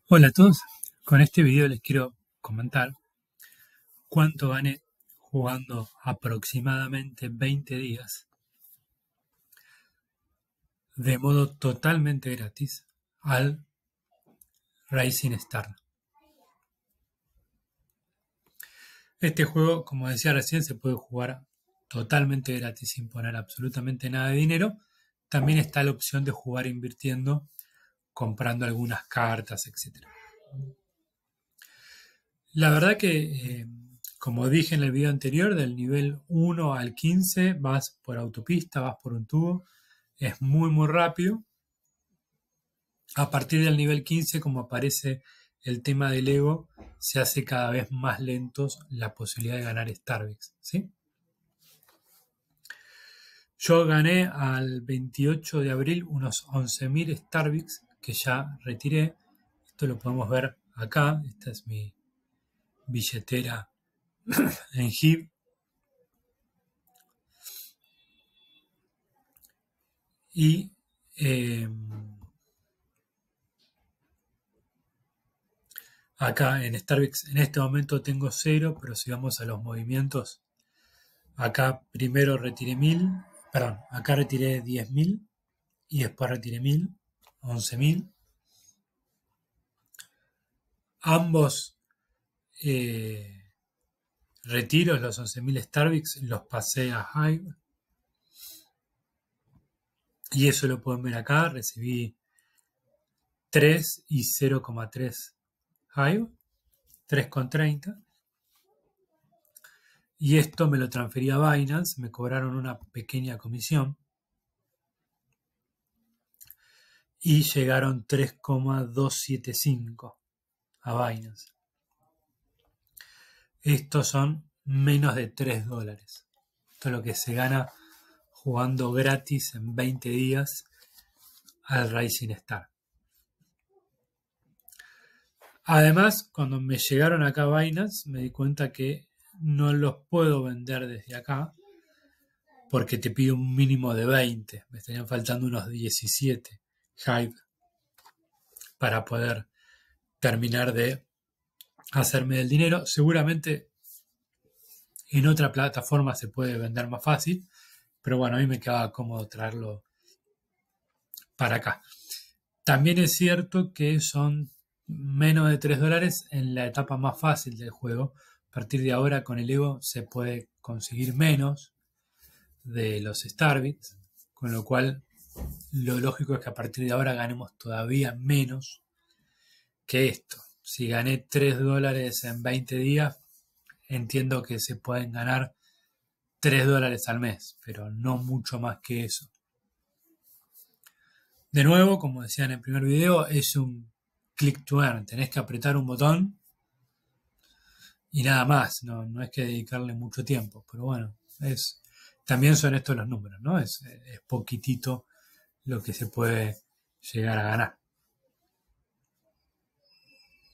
Hola a todos, con este video les quiero comentar cuánto gané jugando aproximadamente 20 días de modo totalmente gratis al Rising Star. Este juego, como decía recién, se puede jugar totalmente gratis sin poner absolutamente nada de dinero. También está la opción de jugar invirtiendo, comprando algunas cartas, etc. La verdad que, como dije en el video anterior, del nivel 1 al 15 vas por autopista, vas por un tubo, es muy rápido. A partir del nivel 15, como aparece el tema del ego, se hace cada vez más lentos la posibilidad de ganar Starbix, ¿sí? Yo gané al 28 de abril unos 11.000 Starbix que ya retiré. Esto lo podemos ver acá. Esta es mi billetera en HIB. Y acá en Starbix en este momento tengo 0, pero si vamos a los movimientos, acá primero retiré 1000, perdón, acá retiré 10.000 y después retiré 1000, 11.000. Ambos retiros, los 11.000 Starbix, los pasé a Hive. Y eso lo pueden ver acá, recibí 3 y 0,3 Hive, 3,30. Y esto me lo transferí a Binance, me cobraron una pequeña comisión. Y llegaron 3,275 a Binance. Estos son menos de $3. Esto es lo que se gana jugando gratis en 20 días al Rising Star. Además, cuando me llegaron acá a Binance, me di cuenta que no los puedo vender desde acá porque te pido un mínimo de 20. Me estarían faltando unos 17 Hive para poder terminar de hacerme del dinero. Seguramente en otra plataforma se puede vender más fácil, pero bueno, a mí me quedaba cómodo traerlo para acá. También es cierto que son menos de $3 en la etapa más fácil del juego. A partir de ahora con el Ego se puede conseguir menos de los Starbits, con lo cual lo lógico es que a partir de ahora ganemos todavía menos que esto. Si gané $3 en 20 días, entiendo que se pueden ganar $3 al mes, pero no mucho más que eso. De nuevo, como decía en el primer video, es un click to earn. Tenés que apretar un botón y nada más. No es que dedicarle mucho tiempo. Pero bueno, también son estos los números, ¿no? Es poquitito lo que se puede llegar a ganar.